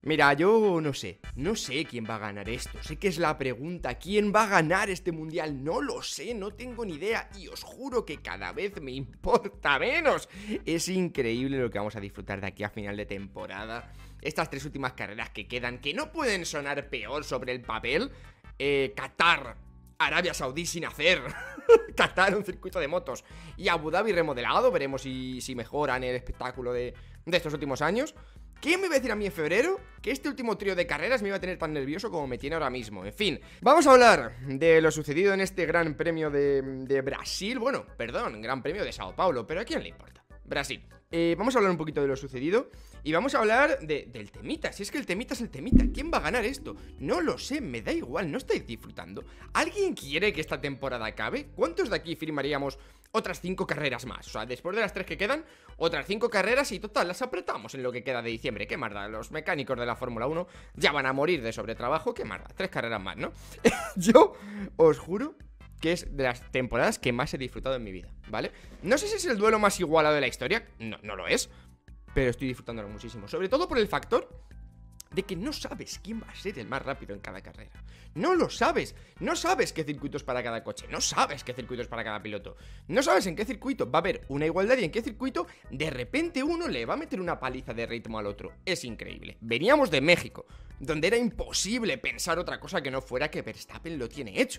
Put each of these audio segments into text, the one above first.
Mira, yo no sé quién va a ganar esto. Sé que es la pregunta, ¿quién va a ganar este mundial? No lo sé, no tengo ni idea y os juro que cada vez me importa menos. Es increíble lo que vamos a disfrutar de aquí a final de temporada. Estas tres últimas carreras que quedan, que no pueden sonar peor sobre el papel. Qatar, Arabia Saudí sin hacer. Qatar, un circuito de motos. Y Abu Dhabi remodelado, veremos si mejoran el espectáculo de estos últimos años. ¿Quién me iba a decir a mí en febrero que este último trío de carreras me iba a tener tan nervioso como me tiene ahora mismo? En fin, vamos a hablar de lo sucedido en este Gran Premio de Brasil. Bueno, perdón, Gran Premio de Sao Paulo, pero ¿a quién le importa? Brasil. Vamos a hablar un poquito de lo sucedido y vamos a hablar del temita. Si es que el temita es el temita. ¿Quién va a ganar esto? No lo sé, me da igual, no estáis disfrutando. ¿Alguien quiere que esta temporada acabe? ¿Cuántos de aquí firmaríamos otras 5 carreras más? O sea, después de las 3 que quedan, otras 5 carreras y total, las apretamos en lo que queda de diciembre. ¿Qué más da? Los mecánicos de la Fórmula 1 ya van a morir de sobretrabajo. ¿Qué más da? 3 carreras más, ¿no? Yo os juro que es de las temporadas que más he disfrutado en mi vida, ¿vale? No sé si es el duelo más igualado de la historia, no lo es, pero estoy disfrutándolo muchísimo, sobre todo por el factor de que no sabes quién va a ser el más rápido en cada carrera. No lo sabes, no sabes qué circuito es para cada coche, no sabes qué circuito es para cada piloto, no sabes en qué circuito va a haber una igualdad y en qué circuito de repente uno le va a meter una paliza de ritmo al otro. Es increíble. Veníamos de México, donde era imposible pensar otra cosa que no fuera que Verstappen lo tiene hecho.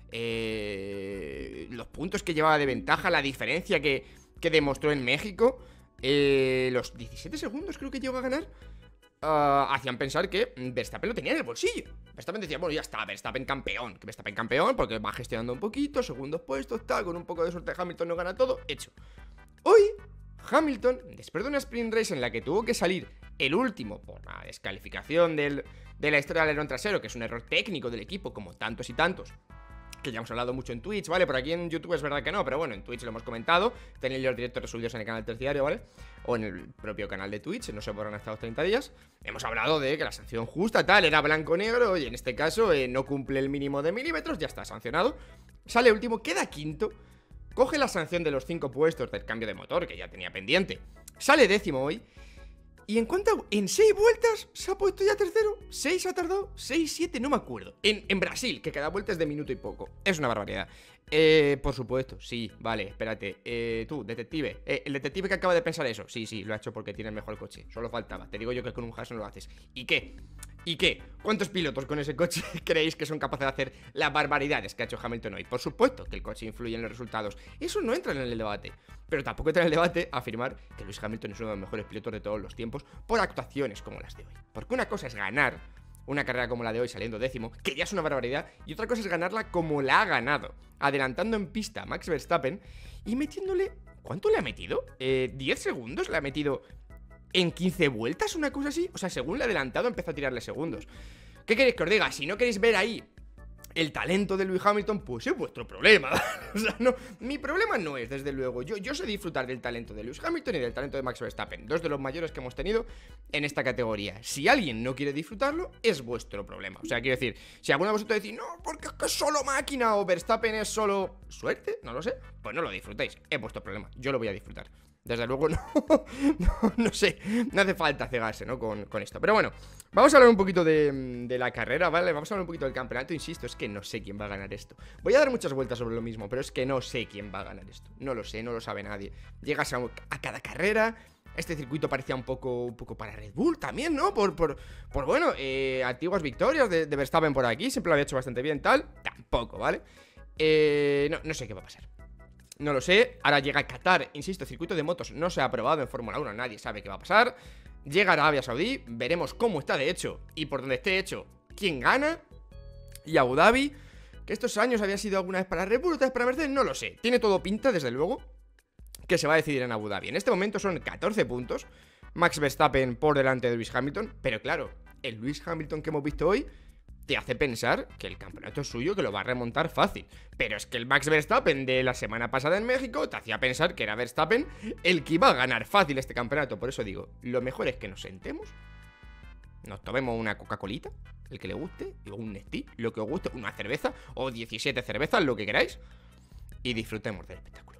Los puntos que llevaba de ventaja, la diferencia que demostró en México, los 17 segundos creo que llegó a ganar, hacían pensar que Verstappen lo tenía en el bolsillo. Verstappen decía, bueno, ya está, Verstappen campeón porque va gestionando un poquito, segundos puestos, tal, con un poco de suerte Hamilton no gana todo, hecho. Hoy, Hamilton, después de una sprint race en la que tuvo que salir el último por la descalificación de la historia del alerón trasero, que es un error técnico del equipo, como tantos y tantos, que ya hemos hablado mucho en Twitch, ¿vale? Por aquí en YouTube es verdad que no, pero bueno, en Twitch lo hemos comentado. Tenéis los directos resubidos en el canal terciario, ¿vale? O en el propio canal de Twitch, no se podrán hasta los 30 días. Hemos hablado de que la sanción justa, tal, era blanco-negro, y en este caso no cumple el mínimo de milímetros, ya está sancionado. Sale último, queda quinto, coge la sanción de los 5 puestos del cambio de motor, que ya tenía pendiente. Sale décimo hoy. Y en 6 vueltas se ha puesto ya tercero. 6 ha tardado, 6, 7, no me acuerdo. En Brasil, que cada vuelta es de minuto y poco. Es una barbaridad. Por supuesto, sí, vale, espérate. Tú, detective. El detective que acaba de pensar eso. Sí, lo ha hecho porque tiene el mejor coche. Solo faltaba. Te digo yo que con un Haas no lo haces. ¿Y qué? ¿Y qué? ¿Cuántos pilotos con ese coche creéis que son capaces de hacer las barbaridades que ha hecho Hamilton hoy? Por supuesto que el coche influye en los resultados. Eso no entra en el debate. Pero tampoco entra en el debate afirmar que Lewis Hamilton es uno de los mejores pilotos de todos los tiempos por actuaciones como las de hoy. Porque una cosa es ganar una carrera como la de hoy saliendo décimo, que ya es una barbaridad, y otra cosa es ganarla como la ha ganado, adelantando en pista a Max Verstappen y metiéndole... ¿Cuánto le ha metido? ¿10 segundos le ha metido en 15 vueltas? ¿Una cosa así? O sea, según le ha adelantado empezó a tirarle segundos. ¿Qué queréis que os diga? Si no queréis ver ahí el talento de Lewis Hamilton, pues es vuestro problema. O sea, no, mi problema no es, desde luego. Yo sé disfrutar del talento de Lewis Hamilton y del talento de Max Verstappen, dos de los mayores que hemos tenido en esta categoría. Si alguien no quiere disfrutarlo, es vuestro problema. O sea, quiero decir, si alguno de vosotros decís, no, porque es que es solo máquina o Verstappen es solo suerte, no lo sé, pues no lo disfrutéis, es vuestro problema. Yo lo voy a disfrutar. Desde luego no sé, no hace falta cegarse, ¿no? Con esto. Pero bueno, vamos a hablar un poquito de la carrera, ¿vale? Vamos a hablar un poquito del campeonato, insisto, es que no sé quién va a ganar esto. Voy a dar muchas vueltas sobre lo mismo, pero es que no sé quién va a ganar esto. No lo sé, no lo sabe nadie. Llegas a cada carrera, este circuito parecía un poco para Red Bull también, ¿no? Por bueno, antiguas victorias de Verstappen por aquí, siempre lo había hecho bastante bien, tal. Tampoco, ¿vale? No sé qué va a pasar. No lo sé, ahora llega Qatar, insisto, circuito de motos no se ha aprobado en Fórmula 1, nadie sabe qué va a pasar. Llega Arabia Saudí, veremos cómo está de hecho y por donde esté hecho, quién gana. Y Abu Dhabi, que estos años había sido alguna vez para Red Bull, otra vez para Mercedes, no lo sé. Tiene todo pinta, desde luego, que se va a decidir en Abu Dhabi. En este momento son 14 puntos, Max Verstappen por delante de Lewis Hamilton, pero claro, el Lewis Hamilton que hemos visto hoy te hace pensar que el campeonato es suyo, que lo va a remontar fácil. Pero es que el Max Verstappen de la semana pasada en México te hacía pensar que era Verstappen el que iba a ganar fácil este campeonato. Por eso digo, lo mejor es que nos sentemos, nos tomemos una Coca-Colita, el que le guste, o un Nestí, lo que os guste, una cerveza, o 17 cervezas, lo que queráis, y disfrutemos del espectáculo.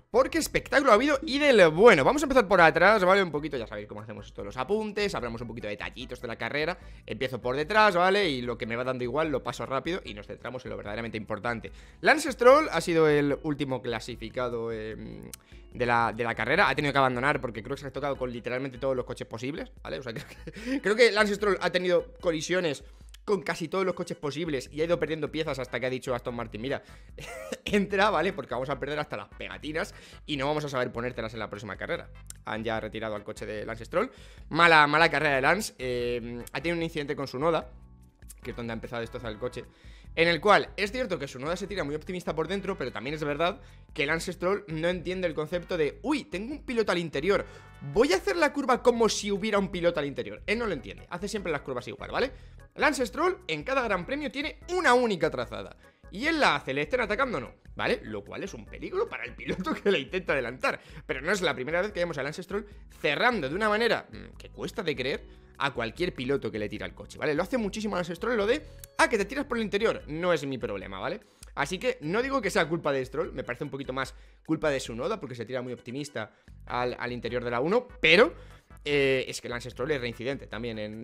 porque espectáculo ha habido y del bueno. Vamos a empezar por atrás, ¿vale? Un poquito, ya sabéis cómo hacemos esto, los apuntes, hablamos un poquito de detallitos de la carrera. Empiezo por detrás, ¿vale? Y lo que me va dando igual lo paso rápido y nos centramos en lo verdaderamente importante. Lance Stroll ha sido el último clasificado de la carrera. Ha tenido que abandonar porque creo que se ha tocado con literalmente todos los coches posibles, ¿vale? O sea, creo que Lance Stroll ha tenido colisiones con casi todos los coches posibles y ha ido perdiendo piezas hasta que ha dicho Aston Martin, mira, entra, ¿vale? Porque vamos a perder hasta las pegatinas y no vamos a saber ponértelas en la próxima carrera. Han ya retirado al coche de Lance Stroll. Mala carrera de Lance. Ha tenido un incidente con su Noda, que es donde ha empezado a destrozar el coche, en el cual es cierto que su Noda se tira muy optimista por dentro, pero también es verdad que Lance Stroll no entiende el concepto de uy, tengo un piloto al interior, voy a hacer la curva como si hubiera un piloto al interior. Él no lo entiende, hace siempre las curvas igual, ¿vale? Lance Stroll en cada gran premio tiene una única trazada y él la hace, le estén atacando o no, ¿vale? Lo cual es un peligro para el piloto que le intenta adelantar. Pero no es la primera vez que vemos a Lance Stroll cerrando de una manera que cuesta de creer a cualquier piloto que le tira el coche, ¿vale? Lo hace muchísimo Lance Stroll lo de que te tiras por el interior, no es mi problema, ¿vale? Así que no digo que sea culpa de Stroll, me parece un poquito más culpa de su Noda porque se tira muy optimista al interior de la 1, pero es que Lance Stroll es reincidente también en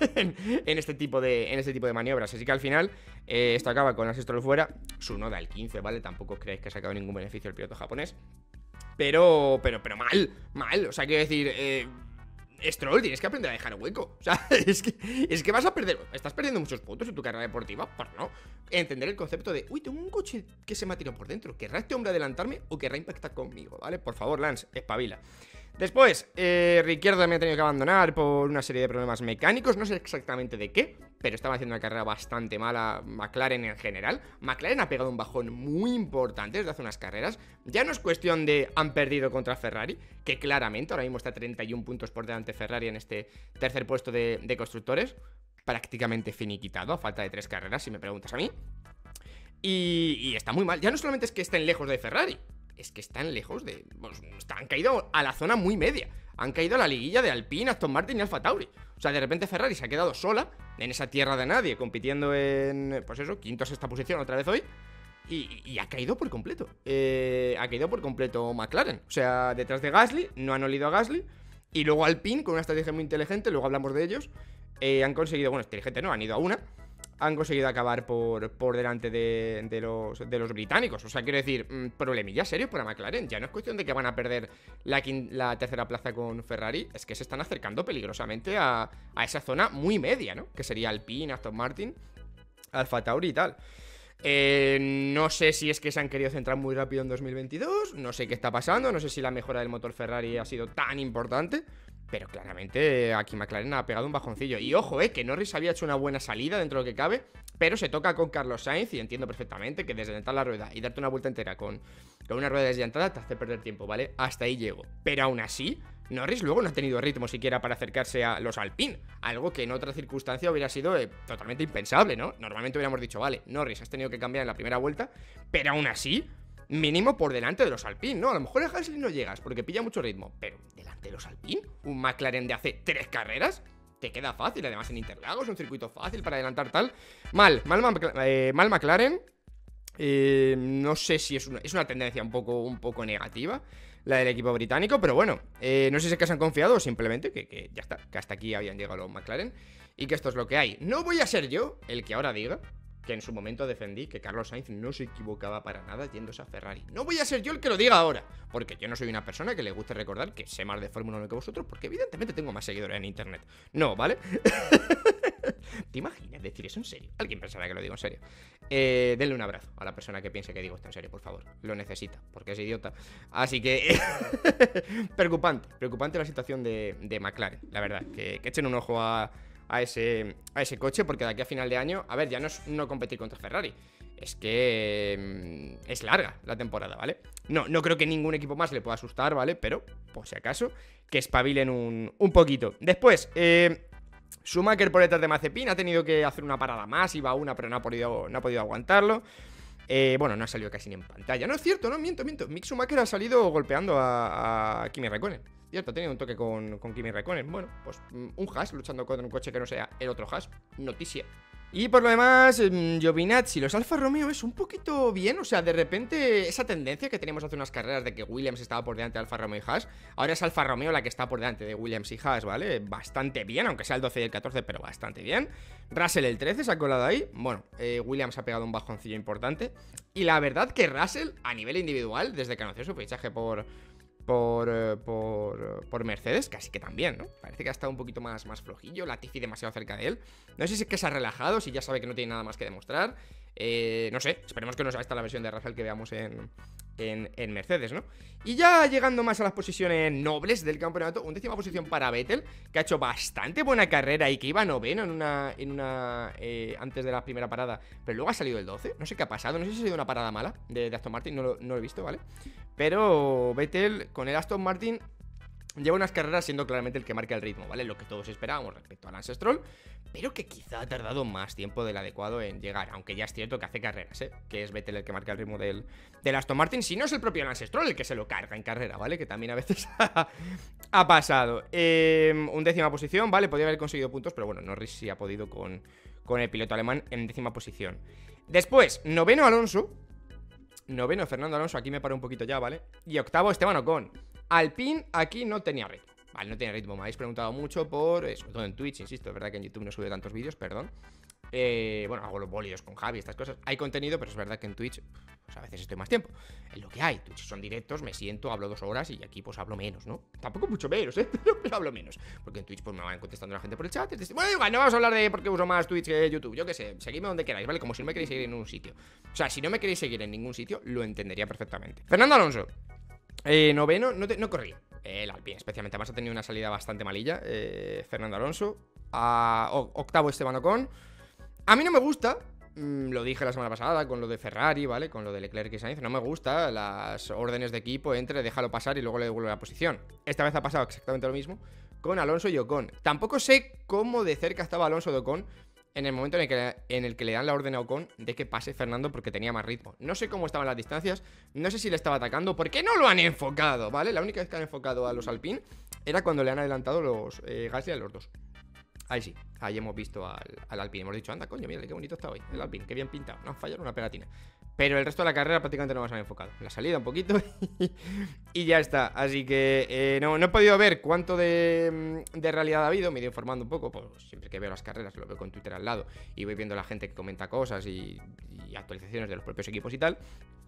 este tipo de maniobras. Así que al final esto acaba con Lance Stroll fuera. Su Noda el 15, ¿vale? Tampoco os creáis que ha sacado ningún beneficio el piloto japonés. Pero mal. O sea, quiero decir, Stroll, tienes que aprender a dejar hueco. O sea, es que vas a perder. Estás perdiendo muchos puntos en tu carrera deportiva. Pues no. Entender el concepto de uy, tengo un coche que se me ha tirado por dentro. ¿Querrá este hombre adelantarme o querrá impactar conmigo? ¿Vale? Por favor, Lance, espabila. Después, Ricciardo también ha tenido que abandonar por una serie de problemas mecánicos. No sé exactamente de qué, pero estaba haciendo una carrera bastante mala McLaren en general. McLaren ha pegado un bajón muy importante desde hace unas carreras. Ya no es cuestión de han perdido contra Ferrari, que claramente ahora mismo está 31 puntos por delante Ferrari en este tercer puesto de constructores. Prácticamente finiquitado, a falta de 3 carreras, si me preguntas a mí. Y está muy mal. Ya no solamente es que estén lejos de Ferrari, es que están lejos de... Bueno, han caído a la zona muy media. Han caído a la liguilla de Alpine, Aston Martin y Alfa Tauri. O sea, de repente Ferrari se ha quedado sola en esa tierra de nadie, compitiendo en, pues eso, quinto o sexta posición otra vez hoy. Y ha caído por completo. Ha caído por completo McLaren. O sea, detrás de Gasly, no han olido a Gasly. Y luego Alpine, con una estrategia muy inteligente, luego hablamos de ellos. Han conseguido, bueno, inteligente no, han ido a una. Han conseguido acabar por delante de los británicos. O sea, quiero decir, problemilla serio para McLaren. Ya no es cuestión de que van a perder la tercera plaza con Ferrari. Es que se están acercando peligrosamente a esa zona muy media, ¿no? Que sería Alpine, Aston Martin, Alfa Tauri y tal. No sé si es que se han querido centrar muy rápido en 2022. No sé qué está pasando. No sé si la mejora del motor Ferrari ha sido tan importante. Pero claramente aquí McLaren ha pegado un bajoncillo. Y ojo, que Norris había hecho una buena salida dentro de lo que cabe, pero se toca con Carlos Sainz. Y entiendo perfectamente que desdentar la rueda y darte una vuelta entera con una rueda desdentada te hace perder tiempo, ¿vale? Hasta ahí llego. Pero aún así, Norris luego no ha tenido ritmo siquiera para acercarse a los Alpine. Algo que en otra circunstancia hubiera sido totalmente impensable, ¿no? Normalmente hubiéramos dicho, vale, Norris has tenido que cambiar en la primera vuelta, pero aún así, mínimo por delante de los Alpine, ¿no? A lo mejor a Gasly no llegas porque pilla mucho ritmo, pero delante de los Alpine, un McLaren de hace 3 carreras, te queda fácil. Además en Interlagos, un circuito fácil para adelantar tal. Mal McLaren. No sé si es una tendencia un poco negativa la del equipo británico, pero bueno, no sé si es que se han confiado o simplemente que ya está, que hasta aquí habían llegado los McLaren y que esto es lo que hay. No voy a ser yo el que ahora diga que en su momento defendí que Carlos Sainz no se equivocaba para nada yéndose a Ferrari. No voy a ser yo el que lo diga ahora, porque yo no soy una persona que le guste recordar que sé más de Fórmula 1 que vosotros, porque evidentemente tengo más seguidores en internet. No, ¿vale? ¿Te imaginas decir eso en serio? Alguien pensará que lo digo en serio. Denle un abrazo a la persona que piense que digo esto en serio, por favor. Lo necesita, porque es idiota. Así que... preocupante la situación de McLaren, la verdad. Que echen un ojo a ese coche, porque de aquí a final de año, a ver, ya no es no competir contra Ferrari, es que es larga la temporada, ¿vale? No creo que ningún equipo más le pueda asustar, ¿vale? Pero, por si acaso, que espabilen un poquito. Después, Schumacher por detrás de Mazepin ha tenido que hacer una parada más, iba a una, pero no ha podido aguantarlo. Bueno, no ha salido casi ni en pantalla. No es cierto, no, miento. Mick Schumacher ha salido golpeando a Kimi Räikkönen. Cierto, ha tenido un toque con Kimi Räikkönen. Bueno, pues un Haas luchando contra un coche que no sea el otro Haas. Noticia Y por lo demás, Giovinazzi, los Alfa Romeo es un poquito bien. O sea, de repente esa tendencia que teníamos hace unas carreras de que Williams estaba por delante de Alfa Romeo y Haas, ahora es Alfa Romeo la que está por delante de Williams y Haas, ¿vale? Bastante bien, aunque sea el 12 y el 14, pero bastante bien. Russell el 13 se ha colado ahí. Bueno, Williams ha pegado un bajoncillo importante. Y la verdad que Russell, a nivel individual, desde que anunció su fichaje por Mercedes, casi que también, ¿no? Parece que ha estado un poquito más flojillo, Latifi demasiado cerca de él. No sé si es que se ha relajado, si ya sabe que no tiene nada más que demostrar. No sé, esperemos que no sea esta la versión de Russell que veamos en Mercedes, ¿no? Y ya llegando más a las posiciones nobles del campeonato, 11ª posición para Vettel, que ha hecho bastante buena carrera y que iba noveno antes de la primera parada, pero luego ha salido el 12. No sé qué ha pasado, no sé si ha sido una parada mala de Aston Martin, no lo he visto, ¿vale? Pero Vettel con el Aston Martin lleva unas carreras siendo claramente el que marca el ritmo, ¿vale? Lo que todos esperábamos respecto al Lance Stroll, pero que quizá ha tardado más tiempo del adecuado en llegar, aunque ya es cierto que hace carreras, ¿eh? Que es Vettel el que marca el ritmo del Aston Martin, si no es el propio Lance Stroll el que se lo carga en carrera, ¿vale? Que también a veces ha pasado. 11ª posición, ¿vale? Podría haber conseguido puntos, pero bueno, Norris sí ha podido con el piloto alemán en 10ª posición. Después, 9º Alonso. 9º Fernando Alonso, aquí me paro un poquito ya, ¿vale? Y 8º Esteban Ocon. Alpine aquí no tenía ritmo, vale, no tenía ritmo. Me habéis preguntado mucho sobre todo en Twitch, insisto, es verdad que en YouTube no sube tantos vídeos, perdón. Bueno, hago los bólidos con Javi, estas cosas. Hay contenido, pero es verdad que en Twitch pues a veces estoy más tiempo. Es lo que hay, Twitch son directos, me siento, hablo 2 horas y aquí pues hablo menos, ¿no? Tampoco mucho menos, pero hablo menos. Porque en Twitch pues me van contestando la gente por el chat. Bueno, igual, no vamos a hablar de por qué uso más Twitch que YouTube, yo qué sé, seguidme donde queráis, ¿vale? Como si no me queréis seguir en un sitio. O sea, si no me queréis seguir en ningún sitio, lo entendería perfectamente. Fernando Alonso, 9º, no corría el Alpine, especialmente. Además ha tenido una salida bastante malilla Fernando Alonso. 8º Esteban Ocon. A mí no me gusta, lo dije la semana pasada con lo de Ferrari, ¿vale? Con lo de Leclerc y Sainz. No me gusta las órdenes de equipo entre déjalo pasar y luego le devuelve la posición. Esta vez ha pasado exactamente lo mismo con Alonso y Ocon. Tampoco sé cómo de cerca estaba Alonso de Ocon en el momento en el que le dan la orden a Ocon de que pase Fernando porque tenía más ritmo. No sé cómo estaban las distancias, no sé si le estaba atacando, ¿por qué no lo han enfocado? ¿Vale? La única vez que han enfocado a los Alpine era cuando le han adelantado los Gasly a los dos. Ahí sí, ahí hemos visto al Alpine. Hemos dicho, anda, coño, mira qué bonito está hoy el Alpine, qué bien pintado. No han fallado una pegatina. Pero el resto de la carrera prácticamente no nos han enfocado. La salida un poquito y ya está. Así que no he podido ver cuánto de realidad ha habido. Me he ido informando un poco, pues siempre que veo las carreras lo veo con Twitter al lado y voy viendo a la gente que comenta cosas y actualizaciones de los propios equipos y tal.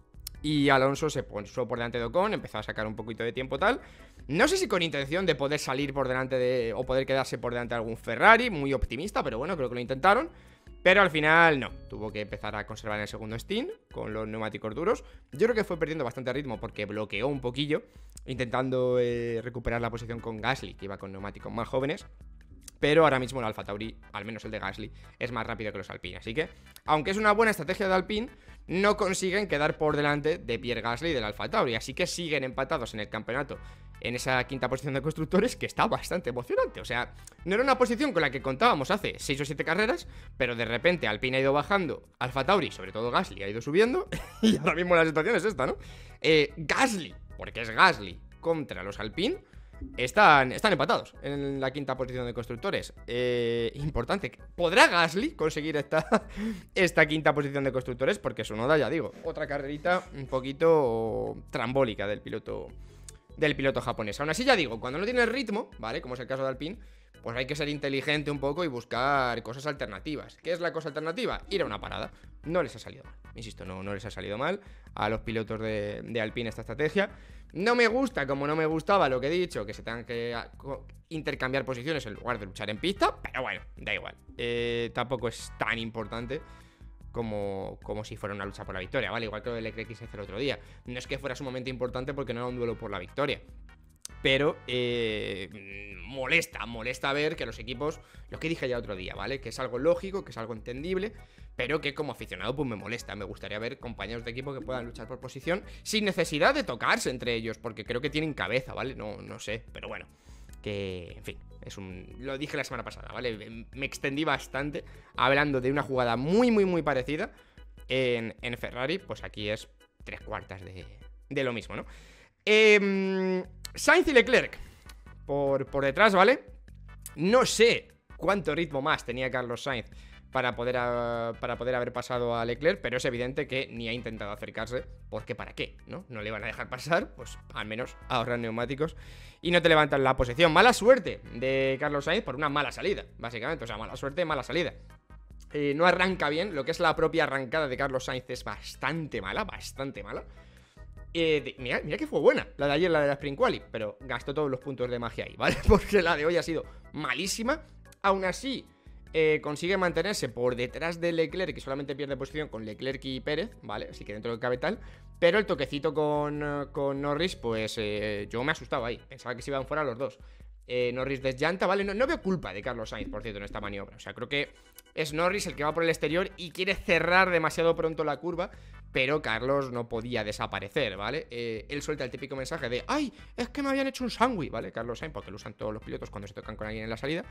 Y Alonso se puso por delante de Ocon, empezó a sacar un poquito de tiempo tal. No sé si con intención de poder salir por delante o poder quedarse por delante de algún Ferrari, muy optimista, pero bueno, creo que lo intentaron. Pero al final no, tuvo que empezar a conservar en el segundo stint con los neumáticos duros. Yo creo que fue perdiendo bastante ritmo porque bloqueó un poquillo, intentando recuperar la posición con Gasly, que iba con neumáticos más jóvenes. Pero ahora mismo el Alfa Tauri, al menos el de Gasly, es más rápido que los Alpine. Así que, aunque es una buena estrategia de Alpine, no consiguen quedar por delante de Pierre Gasly y del Alfa Tauri. Así que siguen empatados en el campeonato, en esa quinta posición de constructores, que está bastante emocionante. O sea, no era una posición con la que contábamos hace 6 o 7 carreras, pero de repente Alpine ha ido bajando, Alfa Tauri, sobre todo Gasly, ha ido subiendo. Y ahora mismo la situación es esta, ¿no? Gasly, porque es Gasly, contra los Alpine. Están empatados en la quinta posición de constructores. Importante. ¿Podrá Gasly conseguir esta quinta posición de constructores? Porque su noda, ya digo, otra carrerita un poquito trambólica del piloto japonés. Aún así, ya digo, cuando no tiene ritmo, ¿vale? Como es el caso de Alpine, pues hay que ser inteligente un poco y buscar cosas alternativas. ¿Qué es la cosa alternativa? Ir a una parada. No les ha salido mal. Insisto, no les ha salido mal a los pilotos de Alpine esta estrategia. No me gusta, como no me gustaba lo que he dicho, que se tengan que intercambiar posiciones en lugar de luchar en pista. Pero bueno, da igual. Tampoco es tan importante como si fuera una lucha por la victoria, ¿vale? Igual que lo del Leclerc que se hizo el otro día. No es que fuera sumamente importante porque no era un duelo por la victoria. Pero molesta ver que los equipos, lo que dije ya otro día, ¿vale? Que es algo lógico, que es algo entendible, pero que como aficionado pues me molesta. Me gustaría ver compañeros de equipo que puedan luchar por posición sin necesidad de tocarse entre ellos, porque creo que tienen cabeza, ¿vale? No sé, pero bueno, que, en fin, lo dije la semana pasada, ¿vale? Me extendí bastante hablando de una jugada muy parecida en Ferrari. Pues aquí es 3/4 de lo mismo, ¿no? Sainz y Leclerc por detrás, ¿vale? No sé cuánto ritmo más tenía Carlos Sainz para poder haber pasado a Leclerc, pero es evidente que ni ha intentado acercarse, porque ¿para qué? No le van a dejar pasar, pues al menos ahorran neumáticos y no te levantan la posición. Mala suerte de Carlos Sainz por una mala salida, básicamente, o sea, mala suerte, mala salida. No arranca bien, lo que es la propia arrancada de Carlos Sainz es bastante mala, bastante mala. Mira que fue buena la de ayer, la de la Sprint Quali, pero gastó todos los puntos de magia ahí, ¿vale? Porque la de hoy ha sido malísima. Aún así, consigue mantenerse por detrás de Leclerc, que solamente pierde posición con Leclerc y Pérez, ¿vale? Así que dentro del cabe tal. Pero el toquecito con Norris, pues yo me asustaba ahí, pensaba que se iban fuera los dos. Norris desllanta, ¿vale? No veo culpa de Carlos Sainz, por cierto, en esta maniobra. O sea, creo que es Norris el que va por el exterior y quiere cerrar demasiado pronto la curva, pero Carlos no podía desaparecer, ¿vale? Él suelta el típico mensaje de ¡ay! Es que me habían hecho un sándwich, ¿vale? Carlos Sainz, porque lo usan todos los pilotos cuando se tocan con alguien en la salida.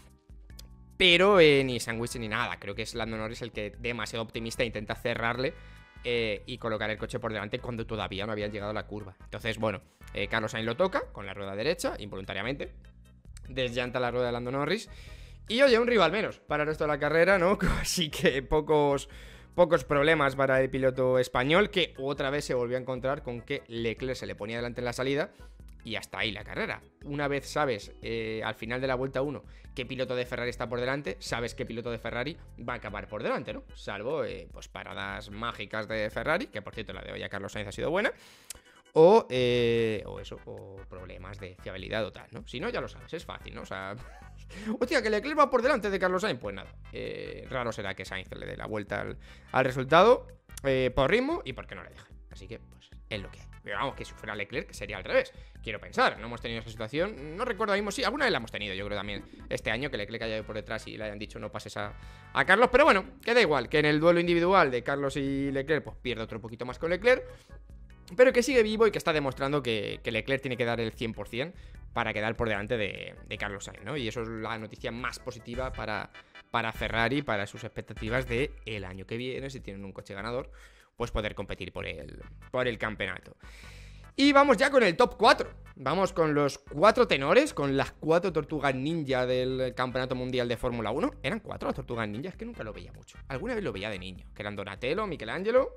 Pero ni sándwich ni nada. Creo que es Lando Norris el que, demasiado optimista, intenta cerrarle y colocar el coche por delante cuando todavía no habían llegado a la curva. Entonces, bueno, Carlos Sainz lo toca con la rueda derecha, involuntariamente. Desllanta la rueda de Lando Norris. Y oye, un rival menos para el resto de la carrera, ¿no? Así que pocos problemas para el piloto español, que otra vez se volvió a encontrar con que Leclerc se le ponía delante en la salida. Y hasta ahí la carrera. Una vez sabes, al final de la vuelta 1, qué piloto de Ferrari está por delante, sabes qué piloto de Ferrari va a acabar por delante, ¿no? Salvo, pues, paradas mágicas de Ferrari, que por cierto la de hoy a Carlos Sainz ha sido buena, o problemas de fiabilidad o tal, ¿no? Si no, ya lo sabes, es fácil, ¿no? O sea, hostia, que Leclerc va por delante de Carlos Sainz, pues nada, raro será que Sainz le dé la vuelta al resultado, por ritmo y porque no le deje. Así que, pues, es lo que hay. Pero vamos, que si fuera Leclerc sería al revés. Quiero pensar, no hemos tenido esa situación. No recuerdo mismo, sí, alguna vez la hemos tenido, yo creo también este año, que Leclerc haya ido por detrás y le hayan dicho no pases a Carlos. Pero bueno, que da igual, que en el duelo individual de Carlos y Leclerc, pues pierde otro poquito más con Leclerc, pero que sigue vivo y que está demostrando que Leclerc tiene que dar el 100% para quedar por delante de Carlos Sainz, ¿no? Y eso es la noticia más positiva para Ferrari, para sus expectativas de el año que viene, si tienen un coche ganador, pues poder competir por el campeonato. Y vamos ya con el top 4. Vamos con los 4 tenores, con las 4 tortugas ninja del campeonato mundial de Fórmula 1. ¿Eran 4 las tortugas ninja? Es que nunca lo veía mucho. Alguna vez lo veía de niño, que eran Donatello, Michelangelo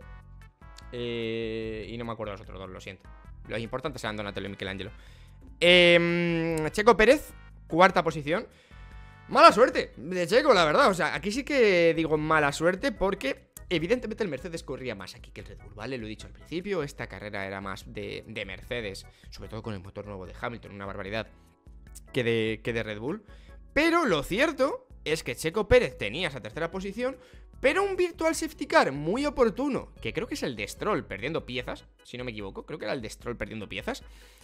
y no me acuerdo los otros dos, lo siento. Los importantes eran Donatello y Michelangelo. Checo Pérez, 4ª posición. Mala suerte de Checo, la verdad. O sea, aquí sí que digo mala suerte porque evidentemente el Mercedes corría más aquí que el Red Bull, ¿vale? Lo he dicho al principio, esta carrera era más de Mercedes, sobre todo con el motor nuevo de Hamilton, una barbaridad, que de Red Bull. Pero lo cierto es que Checo Pérez tenía esa 3ª posición, pero un virtual safety car muy oportuno, que creo que es el de Stroll perdiendo piezas, si no me equivoco, creo que era el de Stroll perdiendo piezas,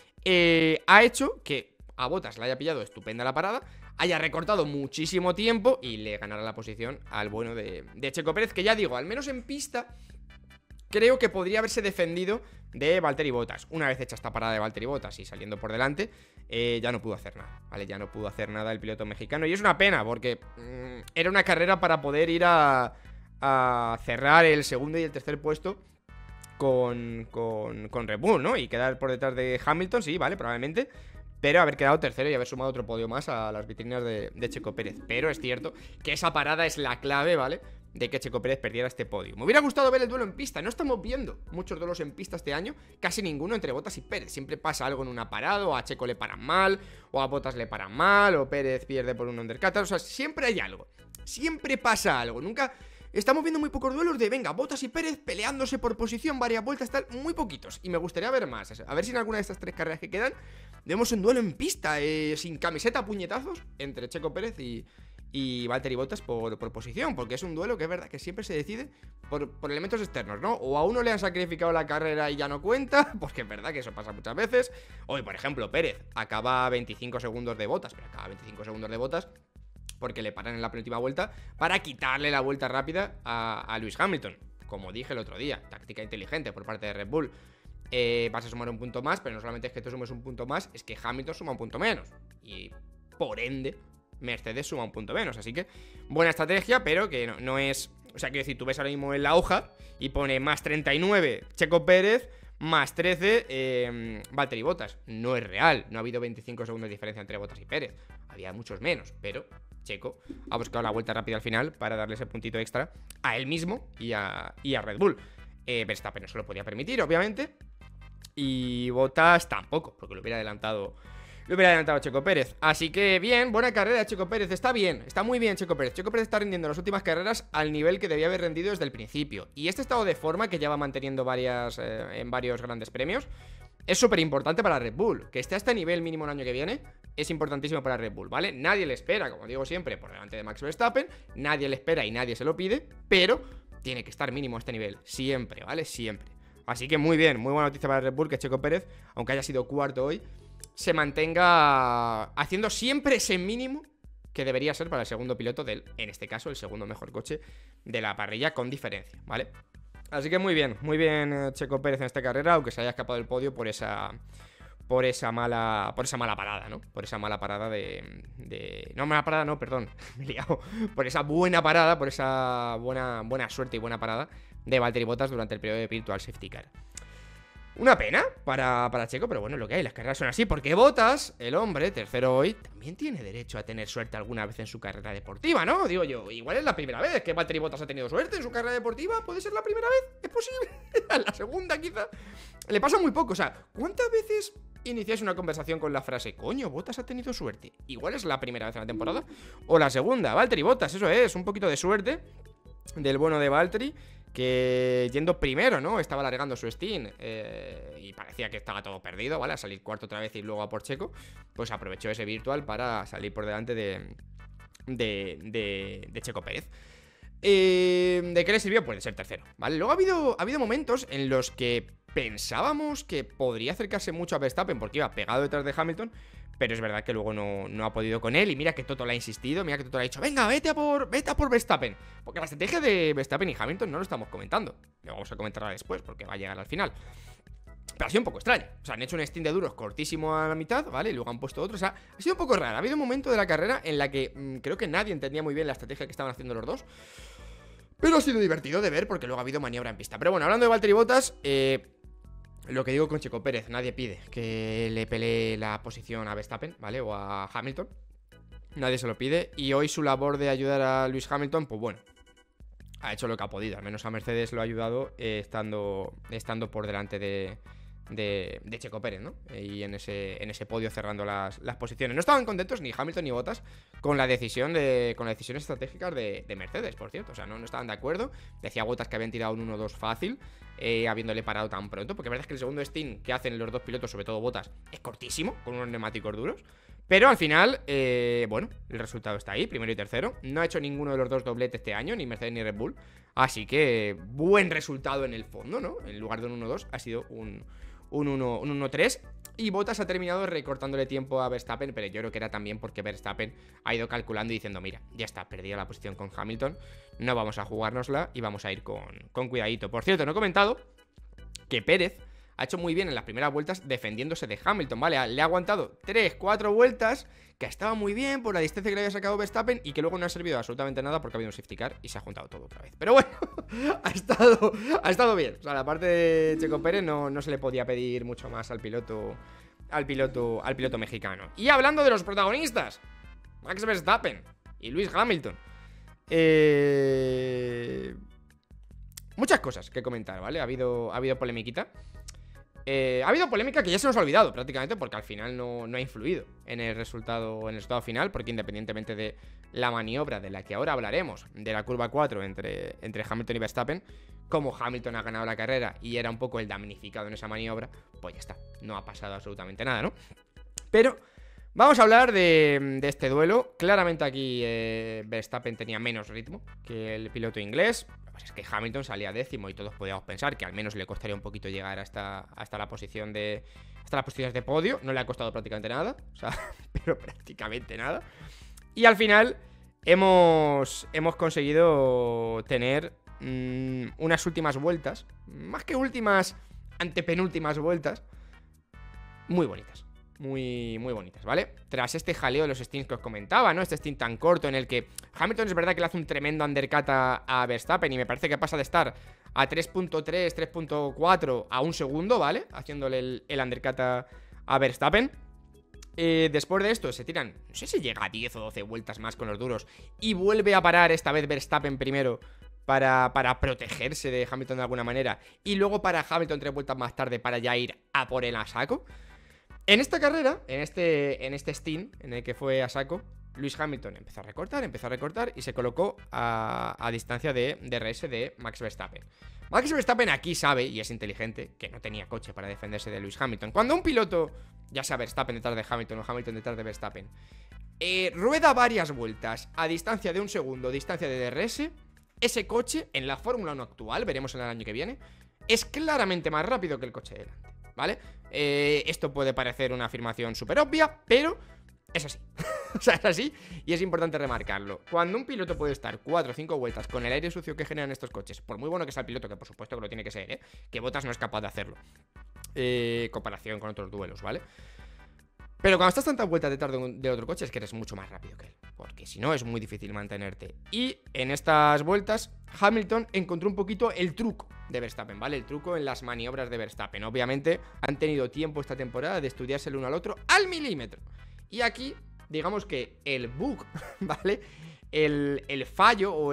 ha hecho que a Bottas le haya pillado estupenda la parada, haya recortado muchísimo tiempo y le ganara la posición al bueno de Checo Pérez, que ya digo, al menos en pista creo que podría haberse defendido de Valtteri Bottas. Una vez hecha esta parada de Valtteri Bottas y saliendo por delante, ya no pudo hacer nada, ¿vale? Ya no pudo hacer nada el piloto mexicano y es una pena porque era una carrera para poder ir a cerrar el segundo y el tercer puesto con Red Bull, ¿no? Y quedar por detrás de Hamilton, sí, vale, probablemente, pero haber quedado tercero y haber sumado otro podio más a las vitrinas de Checo Pérez. Pero es cierto que esa parada es la clave, ¿vale?, de que Checo Pérez perdiera este podio. Me hubiera gustado ver el duelo en pista. No estamos viendo muchos duelos en pista este año, casi ninguno entre Bottas y Pérez. Siempre pasa algo en una parada, o a Checo le paran mal, o a Bottas le paran mal, o Pérez pierde por un undercut. O sea, siempre hay algo, siempre pasa algo. Nunca... Estamos viendo muy pocos duelos de, venga, Bottas y Pérez peleándose por posición, varias vueltas, tal, muy poquitos. Y me gustaría ver más. A ver si en alguna de estas 3 carreras que quedan vemos un duelo en pista, sin camiseta, puñetazos, entre Checo Pérez y Valtteri Bottas por posición. Porque es un duelo que es verdad que siempre se decide por elementos externos, ¿no? O a uno le han sacrificado la carrera y ya no cuenta, porque es verdad que eso pasa muchas veces. Hoy, por ejemplo, Pérez acaba a 25 segundos de Bottas, pero acaba a 25 segundos de Bottas porque le paran en la penúltima vuelta para quitarle la vuelta rápida a Lewis Hamilton. Como dije el otro día, táctica inteligente por parte de Red Bull. Vas a sumar un punto más, pero no solamente es que tú sumes un punto más, es que Hamilton suma un punto menos. Y por ende, Mercedes suma un punto menos. Así que buena estrategia, pero que no es... O sea, quiero decir, tú ves ahora mismo en la hoja y pone más 39 Checo Pérez, más 13 Valtteri Bottas. No es real, no ha habido 25 segundos de diferencia entre Bottas y Pérez. Había muchos menos, pero Checo ha buscado la vuelta rápida al final para darle ese puntito extra a él mismo y a Red Bull. Verstappen no se lo podía permitir, obviamente. Y Bottas tampoco, porque lo hubiera adelantado Checo Pérez. Así que bien, buena carrera Checo Pérez. Está bien, está muy bien Checo Pérez. Checo Pérez está rindiendo en las últimas carreras al nivel que debía haber rendido desde el principio. Y este estado de forma que ya va manteniendo en varios grandes premios es súper importante para Red Bull. Que esté a este nivel mínimo el año que viene es importantísimo para Red Bull, ¿vale? Nadie le espera, como digo siempre, por delante de Max Verstappen. Nadie le espera y nadie se lo pide, pero tiene que estar mínimo a este nivel, siempre, ¿vale? Siempre. Así que muy bien, muy buena noticia para Red Bull que Checo Pérez, aunque haya sido cuarto hoy, se mantenga haciendo siempre ese mínimo que debería ser para el segundo piloto en este caso, el segundo mejor coche de la parrilla con diferencia, ¿vale? Así que muy bien Checo Pérez en esta carrera, aunque se haya escapado del podio por esa mala parada, ¿no? Por esa mala parada no, mala parada no, perdón, me he liado. Por esa buena parada, por esa buena suerte y buena parada de Valtteri Bottas durante el periodo de Virtual Safety Car. Una pena para Checo, pero bueno, lo que hay, las carreras son así. Porque Bottas, el hombre, tercero hoy, también tiene derecho a tener suerte alguna vez en su carrera deportiva, ¿no? Digo yo, igual es la primera vez que Valtteri Bottas ha tenido suerte en su carrera deportiva. ¿Puede ser la primera vez? ¿Es posible? La segunda quizá. Le pasa muy poco, o sea, ¿cuántas veces iniciáis una conversación con la frase coño, Bottas ha tenido suerte? Igual es la primera vez en la temporada o la segunda. Valtteri Bottas, eso es, un poquito de suerte del bueno de Valtteri, que yendo primero, ¿no? Estaba alargando su Steam y parecía que estaba todo perdido, ¿vale? A salir cuarto otra vez y luego a por Checo, pues aprovechó ese virtual para salir por delante de Checo Pérez. ¿De qué le sirvió? Puede ser tercero, ¿vale? Luego ha habido momentos en los que pensábamos que podría acercarse mucho a Verstappen porque iba pegado detrás de Hamilton, pero es verdad que luego no ha podido con él. Y mira que Toto le ha insistido, mira que Toto le ha dicho venga, vete a por Verstappen. Porque la estrategia de Verstappen y Hamilton no lo estamos comentando. Lo vamos a comentar después porque va a llegar al final. Pero ha sido un poco extraño. O sea, han hecho un stint de duros cortísimo a la mitad, ¿vale? Y luego han puesto otro. O sea, ha sido un poco raro. Ha habido un momento de la carrera en la que creo que nadie entendía muy bien la estrategia que estaban haciendo los dos. Pero ha sido divertido de ver porque luego ha habido maniobra en pista. Pero bueno, hablando de Valtteri Bottas, lo que digo con Checo Pérez, nadie pide que le pelee la posición a Verstappen, ¿vale? O a Hamilton. Nadie se lo pide. Y hoy su labor de ayudar a Lewis Hamilton, pues bueno, ha hecho lo que ha podido. Al menos a Mercedes lo ha ayudado estando por delante de Checo Pérez, ¿no? Y en ese podio cerrando las posiciones. No estaban contentos ni Hamilton ni Bottas con las decisiones estratégicas de Mercedes, por cierto. O sea, no estaban de acuerdo. Decía Bottas que habían tirado un 1-2 fácil, habiéndole parado tan pronto. Porque la verdad es que el segundo stint que hacen los dos pilotos, sobre todo Bottas, es cortísimo, con unos neumáticos duros. Pero al final, bueno, el resultado está ahí, primero y tercero. No ha hecho ninguno de los dos dobletes este año, ni Mercedes ni Red Bull. Así que buen resultado en el fondo, ¿no? En lugar de un 1-2 ha sido un 1-3. Y Bottas ha terminado recortándole tiempo a Verstappen, pero yo creo que era también porque Verstappen ha ido calculando y diciendo, mira, ya está, perdida la posición con Hamilton, no vamos a jugárnosla y vamos a ir con cuidadito. Por cierto, no he comentado que Pérez ha hecho muy bien en las primeras vueltas defendiéndose de Hamilton, ¿vale? Le ha aguantado 3-4 vueltas, que estaba muy bien por la distancia que le había sacado Verstappen y que luego no ha servido absolutamente nada porque ha habido un safety car y se ha juntado todo otra vez. Pero bueno, ha estado bien. O sea, la parte de Checo Pérez no se le podía pedir mucho más al piloto mexicano. Y hablando de los protagonistas, Max Verstappen y Lewis Hamilton. Muchas cosas que comentar, ¿vale? Ha habido polemiquita. Ha habido polémica que ya se nos ha olvidado prácticamente porque al final no ha influido en el resultado final, porque independientemente de la maniobra de la que ahora hablaremos, de la curva 4 entre Hamilton y Verstappen, como Hamilton ha ganado la carrera y era un poco el damnificado en esa maniobra, pues ya está, no ha pasado absolutamente nada, ¿no? Pero vamos a hablar de este duelo. Claramente aquí Verstappen tenía menos ritmo que el piloto inglés. Pues es que Hamilton salía décimo y todos podíamos pensar que al menos le costaría un poquito llegar hasta las posiciones de podio. No le ha costado prácticamente nada, o sea, pero prácticamente nada. Y al final hemos conseguido tener unas últimas vueltas, más que últimas, antepenúltimas vueltas, muy bonitas. Muy bonitas, ¿vale? Tras este jaleo de los stints que os comentaba, ¿no? Este stint tan corto en el que Hamilton es verdad que le hace un tremendo undercut a Verstappen y me parece que pasa de estar a 3.3, 3.4 a un segundo, ¿vale? Haciéndole el undercut a Verstappen. Después de esto se tiran, no sé si llega a 10 o 12 vueltas más con los duros, y vuelve a parar esta vez Verstappen primero para protegerse de Hamilton de alguna manera, y luego para Hamilton 3 vueltas más tarde para ya ir a por él a saco. En esta carrera, en este stint en el que fue a saco, Lewis Hamilton empezó a recortar y se colocó a distancia de DRS de Max Verstappen. Max Verstappen aquí sabe, y es inteligente, que no tenía coche para defenderse de Lewis Hamilton. Cuando un piloto, ya sea Verstappen detrás de Hamilton o Hamilton detrás de Verstappen, rueda varias vueltas a distancia de un segundo, distancia de DRS, ese coche en la Fórmula 1 actual, veremos en el año que viene, es claramente más rápido que el coche de delante, ¿vale? Esto puede parecer una afirmación súper obvia, pero es así. O sea, es así y es importante remarcarlo. Cuando un piloto puede estar 4 o 5 vueltas con el aire sucio que generan estos coches, por muy bueno que sea el piloto, que por supuesto que lo tiene que ser, que Bottas no es capaz de hacerlo, comparación con otros duelos, ¿vale? Pero cuando estás tantas vueltas detrás de otro coche es que eres mucho más rápido que él, porque si no es muy difícil mantenerte. Y en estas vueltas Hamilton encontró un poquito el truco de Verstappen, ¿vale? El truco en las maniobras de Verstappen. Obviamente han tenido tiempo esta temporada de estudiarse el uno al otro al milímetro. Y aquí, digamos que el bug, ¿vale? El fallo o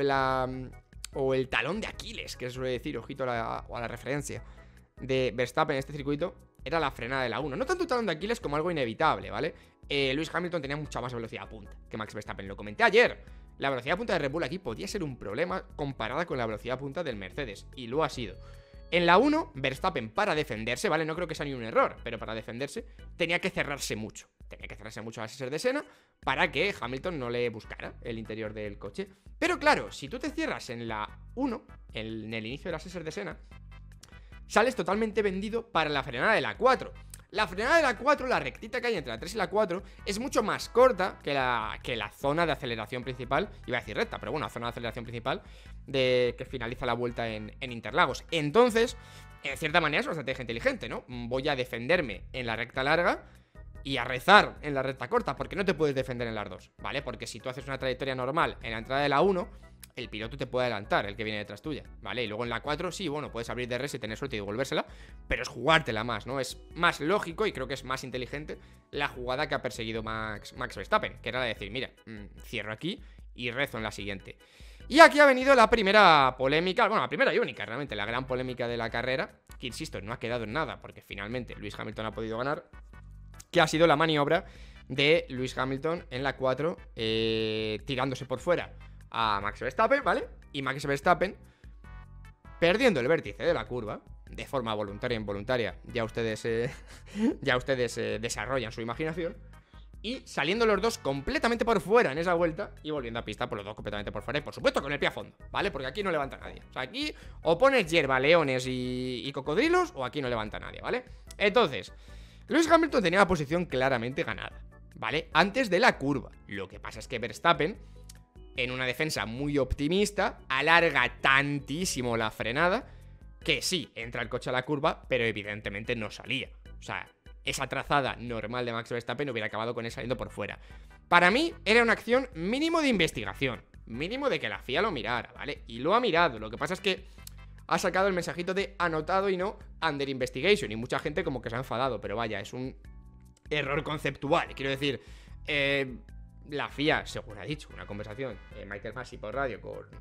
el talón de Aquiles, que se suele decir, ojito a la referencia, de Verstappen en este circuito, era la frenada de la 1. No tanto talón de Aquiles como algo inevitable, ¿vale? Lewis Hamilton tenía mucha más velocidad punta que Max Verstappen. Lo comenté ayer. La velocidad punta de Red Bull aquí podía ser un problema comparada con la velocidad punta del Mercedes, y lo ha sido. En la 1, Verstappen para defenderse, ¿vale? No creo que sea ni un error, pero para defenderse tenía que cerrarse mucho. Tenía que cerrarse mucho a las de Senna para que Hamilton no le buscara el interior del coche. Pero claro, si tú te cierras en la 1, en el inicio de las de Senna, sales totalmente vendido para la frenada de la 4. La frenada de la 4, la rectita que hay entre la 3 y la 4, es mucho más corta que la zona de aceleración principal. Iba a decir recta, pero bueno, la zona de aceleración principal que finaliza la vuelta en Interlagos. Entonces, en cierta manera es una estrategia inteligente, ¿no? Voy a defenderme en la recta larga y a rezar en la recta corta, porque no te puedes defender en las dos, ¿vale? Porque si tú haces una trayectoria normal en la entrada de la 1, el piloto te puede adelantar, el que viene detrás tuya, ¿vale? Y luego en la 4, sí, bueno, puedes abrir DRS y tener suerte y devolvérsela, pero es jugártela más, ¿no? Es más lógico y creo que es más inteligente la jugada que ha perseguido Max Verstappen, que era la de decir, mira, cierro aquí y rezo en la siguiente. Y aquí ha venido la primera polémica, bueno, la primera y única, realmente, la gran polémica de la carrera, que insisto, no ha quedado en nada, porque finalmente Lewis Hamilton ha podido ganar, que ha sido la maniobra de Lewis Hamilton en la 4, tirándose por fuera a Max Verstappen, ¿vale? Y Max Verstappen perdiendo el vértice de la curva de forma voluntaria e involuntaria. Ya ustedes desarrollan su imaginación. Y saliendo los dos completamente por fuera en esa vuelta y volviendo a pista por los dos completamente por fuera. Y por supuesto con el pie a fondo, ¿vale? Porque aquí no levanta nadie. O sea, aquí o pones hierba, leones y cocodrilos, o aquí no levanta nadie, ¿vale? Entonces, Lewis Hamilton tenía la posición claramente ganada, ¿vale? Antes de la curva. Lo que pasa es que Verstappen, en una defensa muy optimista, alarga tantísimo la frenada que sí, entra el coche a la curva, pero evidentemente no salía. O sea, esa trazada normal de Max Verstappen hubiera acabado con él saliendo por fuera. Para mí era una acción mínimo de investigación, mínimo de que la FIA lo mirara, ¿vale? Y lo ha mirado. Lo que pasa es que ha sacado el mensajito de anotado y no under investigation, y mucha gente como que se ha enfadado, pero vaya, es un error conceptual. Quiero decir, la FIA, según ha dicho, una conversación, Michael Masi por radio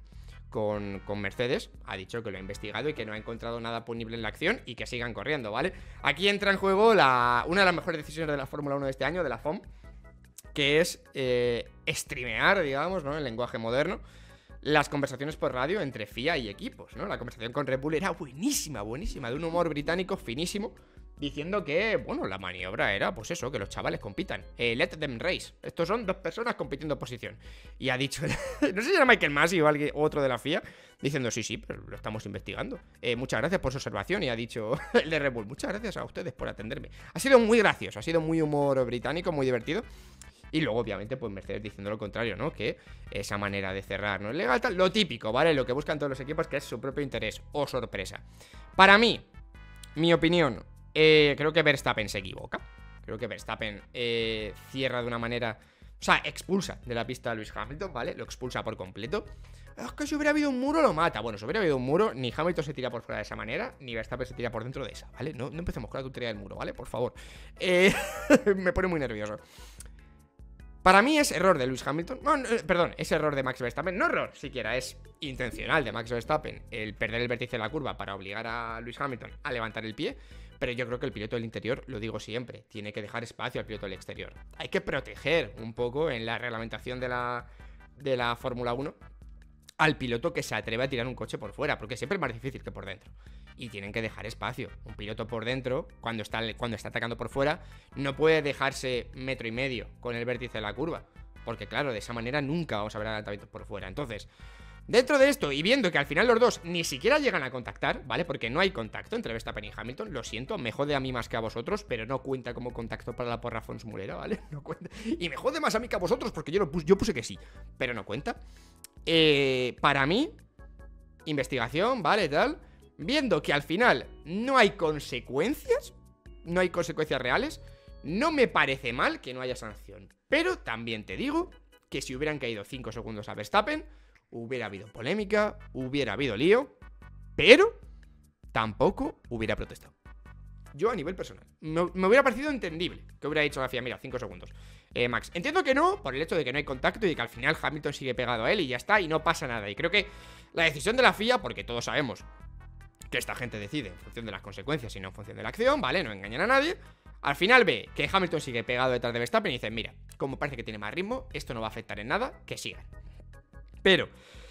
con Mercedes, ha dicho que lo ha investigado y que no ha encontrado nada punible en la acción y que sigan corriendo, ¿vale? Aquí entra en juego una de las mejores decisiones de la Fórmula 1 de este año, de la FOM, que es streamear, digamos, ¿no? En lenguaje moderno, las conversaciones por radio entre FIA y equipos, ¿no? La conversación con Red Bull era buenísima, buenísima, de un humor británico finísimo, diciendo que, bueno, la maniobra era, pues eso, que los chavales compitan. Let them race. Estos son dos personas compitiendo en posición. Y ha dicho, no sé si era Michael Masi o alguien, otro de la FIA, diciendo, sí, pero lo estamos investigando. Muchas gracias por su observación. Y ha dicho el de Red Bull, muchas gracias a ustedes por atenderme. Ha sido muy gracioso, ha sido muy humor británico, muy divertido. Y luego, obviamente, pues Mercedes diciendo lo contrario, ¿no? Que esa manera de cerrar no es legal, tal. Lo típico, ¿vale? Lo que buscan todos los equipos, que es su propio interés o sorpresa. Para mí, mi opinión, creo que Verstappen se equivoca. Creo que Verstappen cierra de una manera... O sea, expulsa de la pista a Lewis Hamilton, ¿vale? Lo expulsa por completo. Es que si hubiera habido un muro lo mata. Bueno, si hubiera habido un muro, ni Hamilton se tira por fuera de esa manera, ni Verstappen se tira por dentro de esa, ¿vale? No empecemos con la tontería del muro, ¿vale? Por favor. Me pone muy nervioso. Para mí es error de Lewis Hamilton. Perdón, es error de Max Verstappen. No error, siquiera, es intencional de Max Verstappen el perder el vértice de la curva para obligar a Lewis Hamilton a levantar el pie. Pero yo creo que el piloto del interior, lo digo siempre, tiene que dejar espacio al piloto del exterior. Hay que proteger un poco en la reglamentación de la Fórmula 1 al piloto que se atreve a tirar un coche por fuera, porque siempre es más difícil que por dentro. Y tienen que dejar espacio. Un piloto por dentro, cuando está atacando por fuera, no puede dejarse 1,5 metros con el vértice de la curva, porque claro, de esa manera nunca vamos a ver adelantamientos por fuera. Entonces, dentro de esto, y viendo que al final los dos ni siquiera llegan a contactar, ¿vale? Porque no hay contacto entre Verstappen y Hamilton, lo siento, me jode a mí más que a vosotros, pero no cuenta como contacto para la porra Fons Mulera, ¿vale? No cuenta. Y me jode más a mí que a vosotros, porque yo puse que sí, pero no cuenta. Para mí, investigación, ¿vale? Tal. Viendo que al final no hay consecuencias, no hay consecuencias reales, no me parece mal que no haya sanción. Pero también te digo que si hubieran caído 5 segundos a Verstappen, hubiera habido polémica, hubiera habido lío, pero tampoco hubiera protestado. Yo a nivel personal me hubiera parecido entendible que hubiera dicho a la FIA, mira, 5 segundos, Max, entiendo que no, por el hecho de que no hay contacto y que al final Hamilton sigue pegado a él y ya está, y no pasa nada. Y creo que la decisión de la FIA, porque todos sabemos que esta gente decide en función de las consecuencias y no en función de la acción, ¿vale? No engañan a nadie. Al final ve que Hamilton sigue pegado detrás de Verstappen y dicen, mira, como parece que tiene más ritmo, esto no va a afectar en nada, que sigan. Pero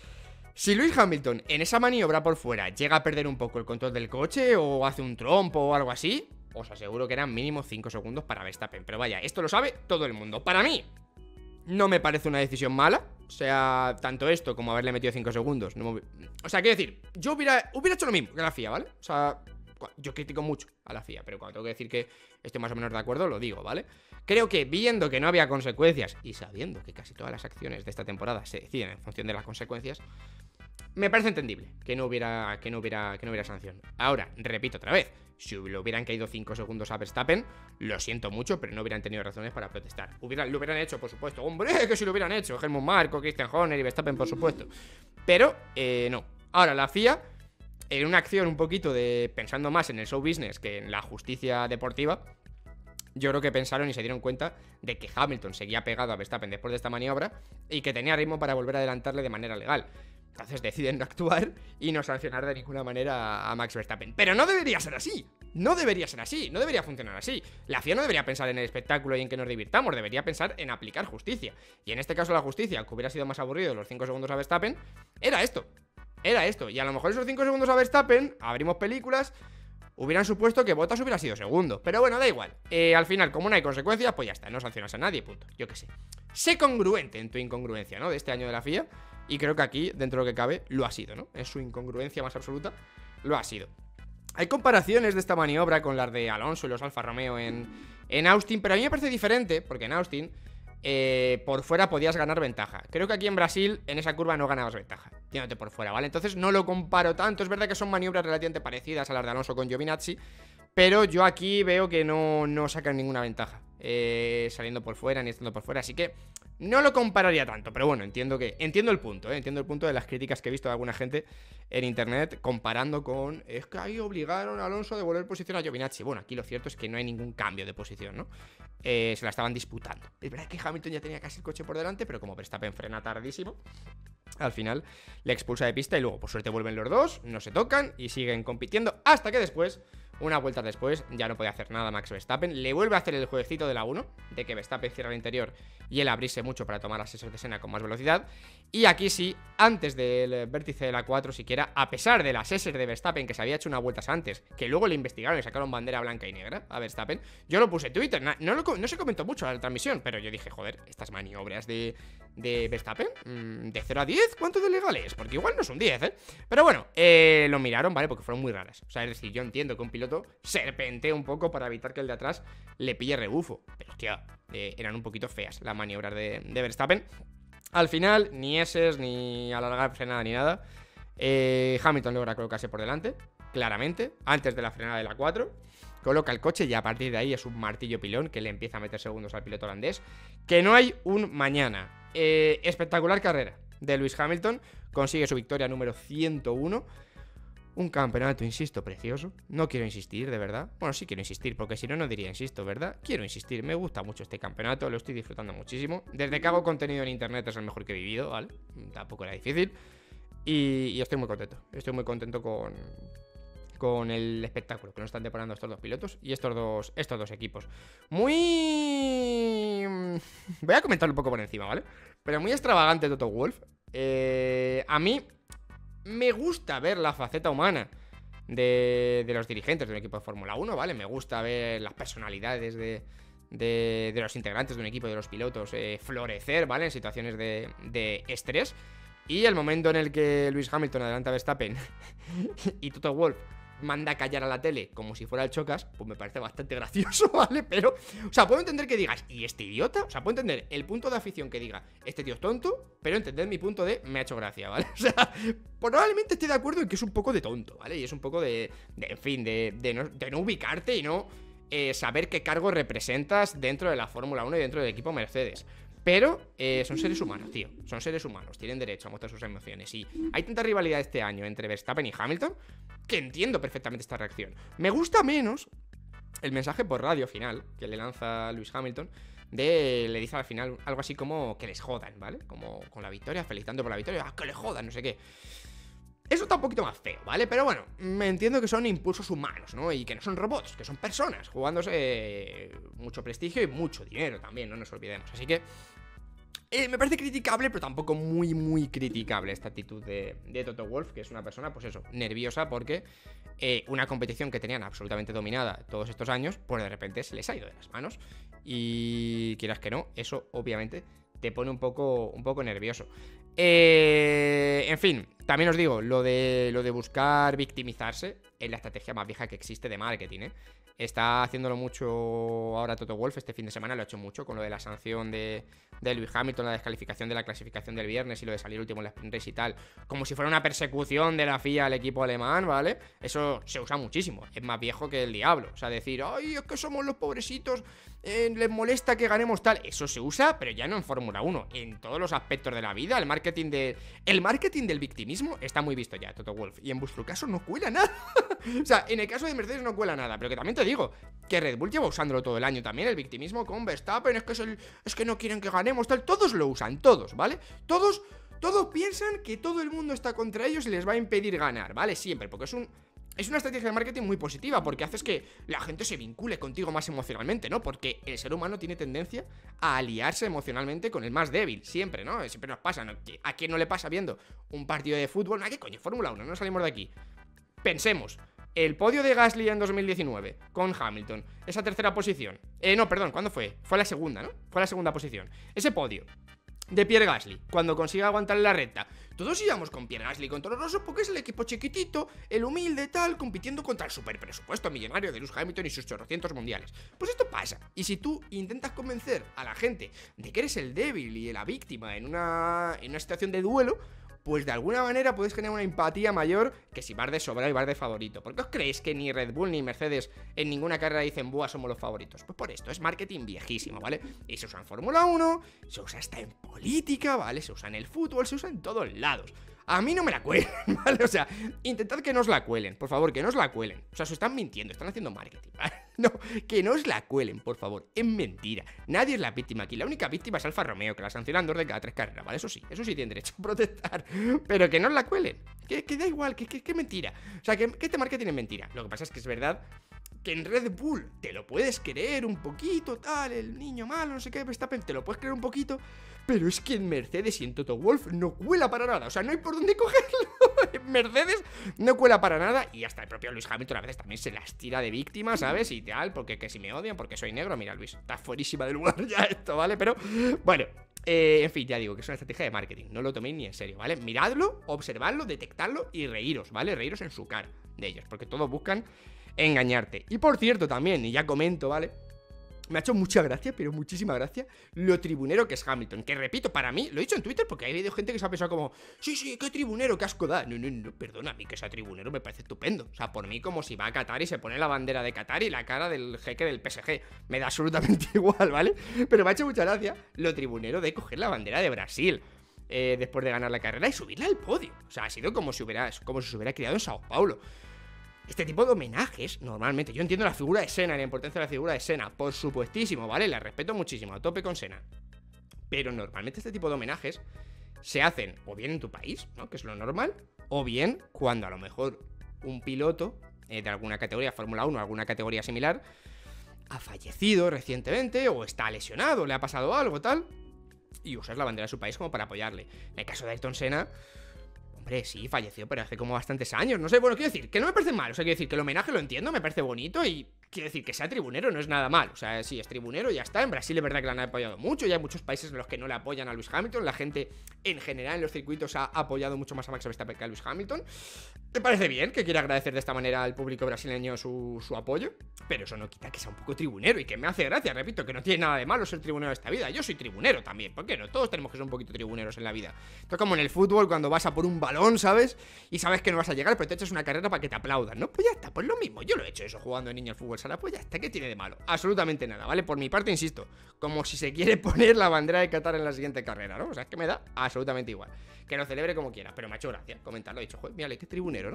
si Lewis Hamilton en esa maniobra por fuera llega a perder un poco el control del coche o hace un trompo o algo así, os aseguro que eran mínimo 5 segundos para Verstappen. Pero vaya, esto lo sabe todo el mundo. Para mí, no me parece una decisión mala. O sea, tanto esto como haberle metido 5 segundos. O sea, quiero decir, yo hubiera hecho lo mismo que la FIA, ¿vale? O sea, yo critico mucho a la FIA, pero cuando tengo que decir que estoy más o menos de acuerdo, lo digo, ¿vale? Creo que viendo que no había consecuencias y sabiendo que casi todas las acciones de esta temporada se deciden en función de las consecuencias, me parece entendible que no hubiera sanción. Ahora, repito otra vez, si le hubieran caído 5 segundos a Verstappen, lo siento mucho, pero no hubieran tenido razones para protestar. Lo hubieran hecho, por supuesto. ¡Hombre, que si lo hubieran hecho! Helmut Marko, Christian Horner y Verstappen, por supuesto. Pero, no. Ahora, la FIA, en una acción un poquito de pensando más en el show business que en la justicia deportiva, yo creo que pensaron y se dieron cuenta de que Hamilton seguía pegado a Verstappen después de esta maniobra y que tenía ritmo para volver a adelantarle de manera legal. Entonces deciden no actuar y no sancionar de ninguna manera a Max Verstappen. Pero no debería ser así. No debería ser así. No debería funcionar así. La FIA no debería pensar en el espectáculo y en que nos divirtamos. Debería pensar en aplicar justicia. Y en este caso la justicia, aunque hubiera sido más aburrido los 5 segundos a Verstappen, era esto. Era esto. Y a lo mejor esos 5 segundos a Verstappen, abrimos películas, hubieran supuesto que Bottas hubiera sido segundo. Pero bueno, da igual. Al final, como no hay consecuencias, pues ya está. No sancionas a nadie, punto. Yo qué sé. Sé congruente en tu incongruencia, ¿no? De este año de la FIA. Y creo que aquí, dentro de lo que cabe, lo ha sido, ¿no? En su incongruencia más absoluta, lo ha sido. Hay comparaciones de esta maniobra con las de Alonso y los Alfa Romeo en Austin, pero a mí me parece diferente, porque en Austin, por fuera podías ganar ventaja. Creo que aquí en Brasil, en esa curva no ganabas ventaja, yéndote por fuera, ¿vale? Entonces no lo comparo tanto. Es verdad que son maniobras relativamente parecidas a las de Alonso con Giovinazzi, pero yo aquí veo que no sacan ninguna ventaja saliendo por fuera ni estando por fuera, así que no lo compararía tanto. Pero bueno, entiendo el punto, entiendo el punto de las críticas que he visto de alguna gente en internet comparando con, es que ahí obligaron a Alonso a devolver posición a Giovinazzi. Bueno, aquí lo cierto es que no hay ningún cambio de posición, ¿no? Se la estaban disputando. Es verdad que Hamilton ya tenía casi el coche por delante, pero como Verstappen frena tardísimo, al final le expulsa de pista y luego por suerte vuelven los dos, no se tocan y siguen compitiendo hasta que después, una vuelta después, ya no puede hacer nada Max Verstappen. Le vuelve a hacer el jueguecito de la 1, de que Verstappen cierra el interior y él abrirse mucho para tomar las sesos de Senna con más velocidad. Y aquí sí, antes del vértice de la 4 siquiera, a pesar de las sesos de Verstappen, que se había hecho unas vueltas antes, que luego le investigaron y sacaron bandera blanca y negra a Verstappen, yo lo puse en Twitter, no se comentó mucho en la transmisión, pero yo dije, joder, estas maniobras de Verstappen, de 0 a 10, ¿cuánto de legal es? Porque igual no es un 10, ¿eh? Pero bueno, lo miraron, ¿vale? Porque fueron muy raras. O sea, es decir, yo entiendo que un piloto serpentee un poco para evitar que el de atrás le pille rebufo, pero hostia, eran un poquito feas las maniobras de Verstappen. Al final, ni eses, ni alargar frenada, ni nada. Hamilton logra colocarse por delante, claramente, antes de la frenada de la 4. Coloca el coche y a partir de ahí es un martillo pilón que le empieza a meter segundos al piloto holandés. Que no hay un mañana. Espectacular carrera de Lewis Hamilton. Consigue su victoria número 101. Un campeonato, insisto, precioso. No quiero insistir, de verdad. Bueno, sí quiero insistir, porque si no, no diría insisto, ¿verdad? Quiero insistir, me gusta mucho este campeonato, lo estoy disfrutando muchísimo. Desde que hago contenido en internet es el mejor que he vivido, ¿vale? Tampoco era difícil. Y estoy muy contento. Estoy muy contento con el espectáculo que nos están deparando estos dos pilotos y estos dos equipos. Muy... Voy a comentarlo un poco por encima, ¿vale? Pero muy extravagante Toto Wolff. A mí me gusta ver la faceta humana de los dirigentes de un equipo de Fórmula 1, ¿vale? Me gusta ver las personalidades de los integrantes de un equipo, de los pilotos, florecer, ¿vale? En situaciones de estrés. Y el momento en el que Lewis Hamilton adelanta a Verstappen y Toto Wolff manda a callar a la tele como si fuera el Chocas, pues me parece bastante gracioso, ¿vale? Pero, o sea, puedo entender que digas, ¿y este idiota? O sea, puedo entender el punto de afición que diga, este tío es tonto, pero entender mi punto de, me ha hecho gracia, ¿vale? O sea, probablemente esté de acuerdo en que es un poco de tonto, ¿vale? Y es un poco en fin, de no ubicarte y no saber qué cargo representas dentro de la Fórmula 1 y dentro del equipo Mercedes. Pero son seres humanos, tío. Son seres humanos, tienen derecho a mostrar sus emociones. Y hay tanta rivalidad este año entre Verstappen y Hamilton que entiendo perfectamente esta reacción. Me gusta menos el mensaje por radio final que le lanza Lewis Hamilton. Le dice al final algo así como que les jodan, ¿vale? Como con la victoria, felicitando por la victoria. ¡Ah, que le jodan! No sé qué. Eso está un poquito más feo, ¿vale? Pero bueno, me entiendo que son impulsos humanos, ¿no? Y que no son robots, que son personas jugándose mucho prestigio y mucho dinero también, no nos olvidemos. Así que me parece criticable, pero tampoco muy, muy criticable esta actitud de Toto Wolff, que es una persona, pues eso, nerviosa porque una competición que tenían absolutamente dominada todos estos años, pues de repente se les ha ido de las manos. Y quieras que no, eso obviamente te pone un poco nervioso. En fin, también os digo, lo de buscar victimizarse es la estrategia más vieja que existe de marketing, ¿eh? Está haciéndolo mucho ahora Toto Wolff, este fin de semana lo ha hecho mucho con lo de la sanción de Lewis Hamilton, la descalificación de la clasificación del viernes y lo de salir último en la sprint race y tal, como si fuera una persecución de la FIA al equipo alemán, ¿vale? Eso se usa muchísimo, es más viejo que el diablo, o sea, decir, ay, es que somos los pobrecitos, les molesta que ganemos tal, eso se usa, pero ya no en Fórmula 1, en todos los aspectos de la vida, el marketing del victimismo está muy visto ya, Toto Wolff, y en vuestro caso no cuela nada. O sea, en el caso de Mercedes no cuela nada, pero que también te digo que Red Bull lleva usándolo todo el año también, el victimismo con Verstappen, es que no quieren que ganemos tal, todos lo usan, todos, ¿vale? Todos piensan que todo el mundo está contra ellos y les va a impedir ganar, ¿vale? Siempre, porque es una estrategia de marketing muy positiva, porque haces que la gente se vincule contigo más emocionalmente, ¿no? Porque el ser humano tiene tendencia a aliarse emocionalmente con el más débil, siempre, ¿no? Siempre nos pasa, ¿no? ¿A quién no le pasa viendo un partido de fútbol? ¿A qué coño? Fórmula 1, no salimos de aquí. Pensemos, el podio de Gasly en 2019 con Hamilton, esa tercera posición. No, perdón, ¿cuándo fue? Fue la segunda, ¿no? Fue la segunda posición. Ese podio de Pierre Gasly, cuando consiga aguantar en la recta. Todos íbamos con Pierre Gasly, con Toro Rosso, porque es el equipo chiquitito, el humilde tal, compitiendo contra el super presupuesto millonario de Lewis Hamilton y sus 800 mundiales. Pues esto pasa. Y si tú intentas convencer a la gente de que eres el débil y la víctima en una situación de duelo, pues de alguna manera puedes generar una empatía mayor que si vas de sobra y vas de favorito. ¿Por qué os creéis que ni Red Bull ni Mercedes en ninguna carrera dicen, buah, somos los favoritos? Pues por esto, es marketing viejísimo, ¿vale? Y se usa en Fórmula 1, se usa hasta en política, ¿vale? Se usa en el fútbol, se usa en todos lados. A mí no me la cuelen, ¿vale? O sea, intentad que no os la cuelen, por favor, que no os la cuelen. O sea, os están mintiendo, están haciendo marketing, ¿vale? No, que no os la cuelen, por favor, es mentira. Nadie es la víctima aquí, la única víctima es Alfa Romeo, que la sancionan 2 de cada 3 carreras, ¿vale? Eso sí tienen derecho a protestar, pero que no os la cuelen, que da igual, que mentira. O sea, que este marketing es mentira. Lo que pasa es que es verdad que en Red Bull te lo puedes creer un poquito, tal, el niño malo, no sé qué, Verstappen, te lo puedes creer un poquito, pero es que en Mercedes y en Toto Wolff no cuela para nada, o sea, no hay por dónde cogerlo. En Mercedes no cuela para nada y hasta el propio Lewis Hamilton a veces también se las tira de víctima, ¿sabes? Y tal, porque que si me odian, porque soy negro, mira, Luis, está fuerísima del lugar ya esto, ¿vale? Pero, bueno, en fin, ya digo que es una estrategia de marketing, no lo toméis ni en serio, ¿vale? Miradlo, observadlo, detectadlo y reíros, ¿vale? Reíros en su cara de ellos, porque todos buscan engañarte. Y por cierto también, y ya comento, ¿vale? Me ha hecho mucha gracia, pero muchísima gracia, lo tribunero que es Hamilton. Que repito, para mí, lo he dicho en Twitter porque hay habido gente que se ha pensado como, sí, qué tribunero, qué asco da. No, perdona, a mí que sea tribunero me parece estupendo. O sea, por mí como si va a Qatar y se pone la bandera de Qatar y la cara del jeque del PSG. Me da absolutamente igual, ¿vale? Pero me ha hecho mucha gracia lo tribunero de coger la bandera de Brasil. después de ganar la carrera y subirla al podio. O sea, ha sido como si se hubiera criado en Sao Paulo. Este tipo de homenajes, normalmente, yo entiendo la figura de Senna, la importancia de la figura de Senna, por supuestísimo, ¿vale? La respeto muchísimo, a tope con Senna. Pero normalmente este tipo de homenajes se hacen o bien en tu país, ¿no? Que es lo normal, o bien cuando a lo mejor un piloto de alguna categoría, Fórmula 1 o alguna categoría similar, ha fallecido recientemente o está lesionado, le ha pasado algo, tal, y usas la bandera de su país como para apoyarle. En el caso de Ayrton Senna, hombre, sí, falleció, pero hace como bastantes años. No sé, bueno, quiero decir, que no me parece mal. O sea, quiero decir, que el homenaje lo entiendo, me parece bonito. Y quiero decir, que sea tribunero no es nada mal. O sea, sí, es tribunero y ya está. En Brasil es verdad que le han apoyado mucho. Y hay muchos países en los que no le apoyan a Lewis Hamilton. La gente, en general, en los circuitos ha apoyado mucho más a Max Verstappen que a Lewis Hamilton. Me parece bien que quiera agradecer de esta manera al público brasileño su apoyo. Pero eso no quita que sea un poco tribunero. Y que me hace gracia, repito, que no tiene nada de malo ser tribunero de esta vida. Yo soy tribunero también, ¿por qué no? Todos tenemos que ser un poquito tribuneros en la vida. Esto es como en el fútbol, cuando vas a por un balón, ¿sabes? Y sabes que no vas a llegar, pero te echas una carrera para que te aplaudan, ¿no? Pues ya está, pues lo mismo. Yo lo he hecho eso jugando de niño al fútbol sala. Pues ya está, ¿qué tiene de malo? Absolutamente nada, ¿vale? Por mi parte, insisto, como si se quiere poner la bandera de Qatar en la siguiente carrera, ¿no? O sea, es que me da absolutamente igual. Que lo celebre como quiera, pero me ha hecho gracia comentarlo. He dicho, joder, mírale, qué tribunero, ¿no?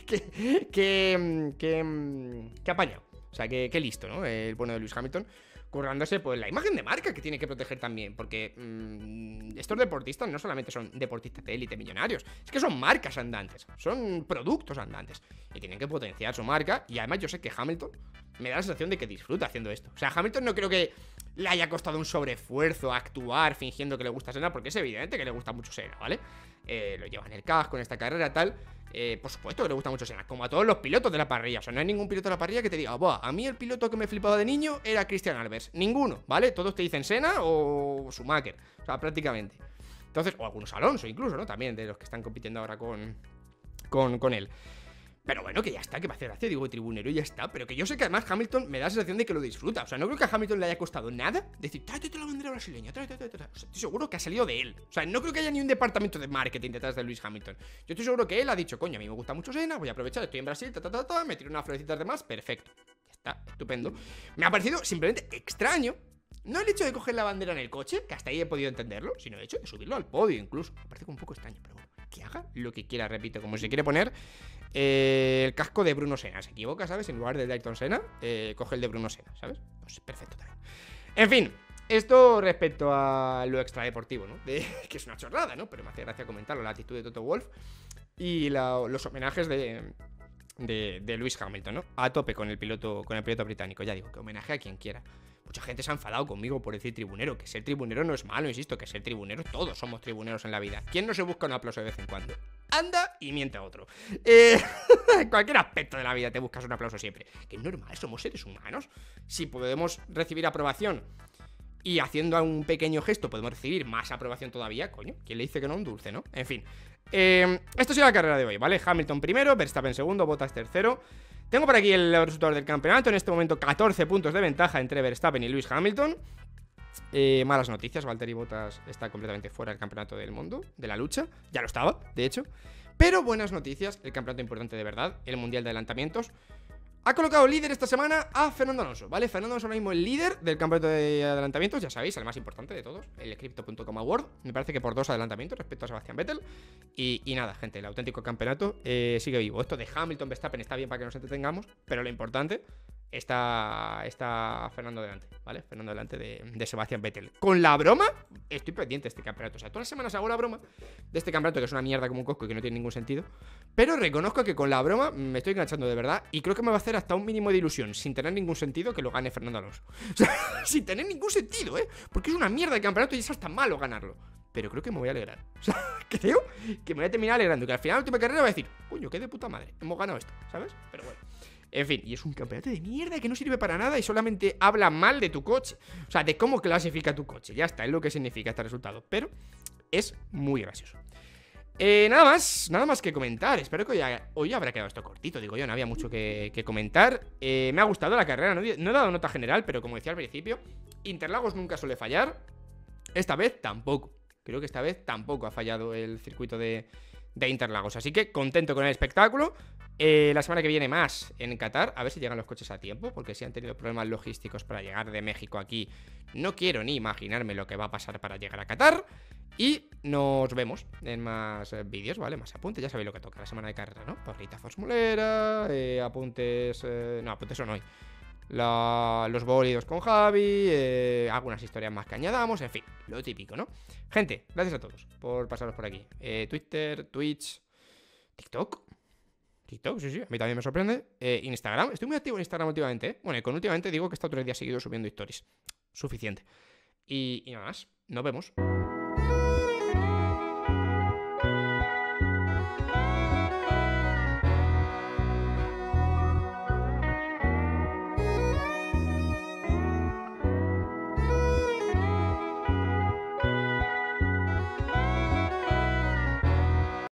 Qué apañado. O sea, qué listo, ¿no? El bueno de Lewis Hamilton, currándose pues la imagen de marca que tiene que proteger también. Porque estos deportistas no solamente son deportistas de élite millonarios, es que son marcas andantes, son productos andantes, y tienen que potenciar su marca. Y además yo sé que Hamilton me da la sensación de que disfruta haciendo esto. O sea, Hamilton no creo que le haya costado un sobreesfuerzo actuar fingiendo que le gusta Senna, porque es evidente que le gusta mucho Senna, ¿vale? Lo lleva en el casco en esta carrera, tal. Por supuesto que le gusta mucho Senna, como a todos los pilotos de la parrilla. O sea, no hay ningún piloto de la parrilla que te diga, buah, a mí el piloto que me flipaba de niño era Christian Albers. Ninguno, ¿vale? Todos te dicen Senna o Schumacher. O sea, prácticamente. Entonces, o algunos Alonso incluso, ¿no? También de los que están compitiendo ahora con él. Pero bueno, que ya está, que me hace gracia, digo, tribunero y ya está. Pero que yo sé que además Hamilton me da la sensación de que lo disfruta. O sea, no creo que a Hamilton le haya costado nada decir, tráete la bandera brasileña, tráete. O sea, estoy seguro que ha salido de él. O sea, no creo que haya ni un departamento de marketing detrás de Lewis Hamilton. Yo estoy seguro que él ha dicho, coño, a mí me gusta mucho Senna, voy a aprovechar, estoy en Brasil, me tiro unas florecitas de más, perfecto. Ya está, estupendo. Me ha parecido simplemente extraño. No el hecho de coger la bandera en el coche, que hasta ahí he podido entenderlo, sino el hecho de subirlo al podio incluso. Me parece como un poco extraño, pero bueno, que haga lo que quiera, repito, como si se quiere poner el casco de Bruno Senna. Se equivoca, ¿sabes? En lugar de Ayrton Senna, coge el de Bruno Senna, ¿sabes? Pues perfecto también. En fin, esto respecto a lo extradeportivo, ¿no? Que es una chorrada, ¿no? Pero me hace gracia comentarlo, la actitud de Toto Wolff y los homenajes de Lewis Hamilton, ¿no? A tope con el piloto británico. Ya digo, que homenaje a quien quiera. Mucha gente se ha enfadado conmigo por decir tribunero. Que ser tribunero no es malo, insisto. Que ser tribunero, todos somos tribuneros en la vida. ¿Quién no se busca un aplauso de vez en cuando? Anda y miente a otro. En cualquier aspecto de la vida te buscas un aplauso siempre. Que es normal, somos seres humanos. Si podemos recibir aprobación y haciendo un pequeño gesto podemos recibir más aprobación todavía, coño, ¿quién le dice que no un dulce, no? En fin, esto ha sido la carrera de hoy, ¿vale? Hamilton primero, Verstappen segundo, Bottas tercero. Tengo por aquí el resultado del campeonato. En este momento 14 puntos de ventaja entre Verstappen y Lewis Hamilton. Malas noticias, Valtteri Bottas está completamente fuera del campeonato del mundo, de la lucha. Ya lo estaba, de hecho. Pero buenas noticias, el campeonato importante de verdad, el Mundial de Adelantamientos. Ha colocado líder esta semana a Fernando Alonso, ¿vale? Fernando Alonso ahora mismo el líder del campeonato de adelantamientos, ya sabéis, el más importante de todos, el Crypto.com Award. Me parece que por 2 adelantamientos respecto a Sebastian Vettel. Y nada, gente, el auténtico campeonato sigue vivo. Esto de Hamilton, Verstappen está bien para que nos entretengamos, pero lo importante está Fernando delante, ¿vale? Fernando delante de Sebastian Vettel. Con la broma, estoy pendiente de este campeonato. O sea, todas las semanas hago la broma de este campeonato, que es una mierda como un cosco y que no tiene ningún sentido. Pero reconozco que con la broma me estoy enganchando de verdad. Y creo que me va a hacer hasta un mínimo de ilusión, sin tener ningún sentido, que lo gane Fernando Alonso. O sea, sin tener ningún sentido, ¿eh? Porque es una mierda de campeonato y es hasta malo ganarlo. Pero creo que me voy a alegrar. O sea, creo que me voy a terminar alegrando. Que al final de la última carrera voy a decir, coño, qué de puta madre, hemos ganado esto, ¿sabes? Pero bueno. En fin, y es un campeonato de mierda que no sirve para nada y solamente habla mal de tu coche. O sea, de cómo clasifica tu coche. Ya está, es lo que significa este resultado. Pero es muy gracioso. Nada más que comentar. Espero que hoy habrá quedado esto cortito. Digo yo, no había mucho que comentar. Me ha gustado la carrera, no he dado nota general, pero como decía al principio, Interlagos nunca suele fallar. Esta vez tampoco. Creo que esta vez tampoco ha fallado el circuito de Interlagos. Así que contento con el espectáculo. La semana que viene más en Qatar, a ver si llegan los coches a tiempo, porque si han tenido problemas logísticos para llegar de México aquí, no quiero ni imaginarme lo que va a pasar para llegar a Qatar. Y nos vemos en más vídeos, ¿vale? Más apuntes, ya sabéis lo que toca la semana de carrera, ¿no? Porrita formulera, apuntes... no, apuntes son hoy. Los bólidos con Javi, algunas historias más que añadamos, en fin, lo típico, ¿no? Gente, gracias a todos por pasaros por aquí. Twitter, Twitch, TikTok, sí, sí, a mí también me sorprende. Instagram, estoy muy activo en Instagram últimamente, ¿eh? Bueno, y con últimamente digo que he estado 3 días seguidos subiendo stories. Suficiente. Y nada más, nos vemos.